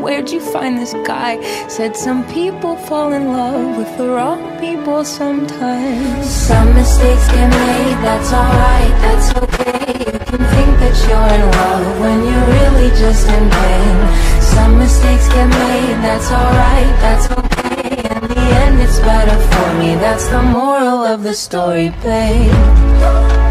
where'd you find this guy? Said some people fall in love with the wrong people sometimes. Some mistakes get made, that's alright, that's okay. You can think that you're in love when you're really just in pain. Some mistakes get made, that's alright, that's okay. In the end it's better for me, that's the moral of the story, babe.